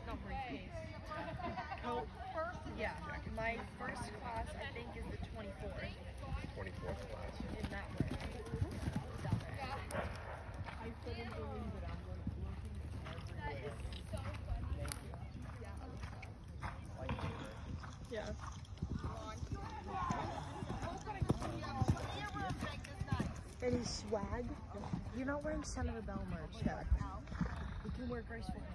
not briefcase. Coat. Yeah, my first class I think is the 24th. 24th class. In that way. Down there. I couldn't believe it. I'm looking everywhere. So funny. Thank you. Yeah. Any swag? You're not wearing Senator Bell merch, though. You can wear graceful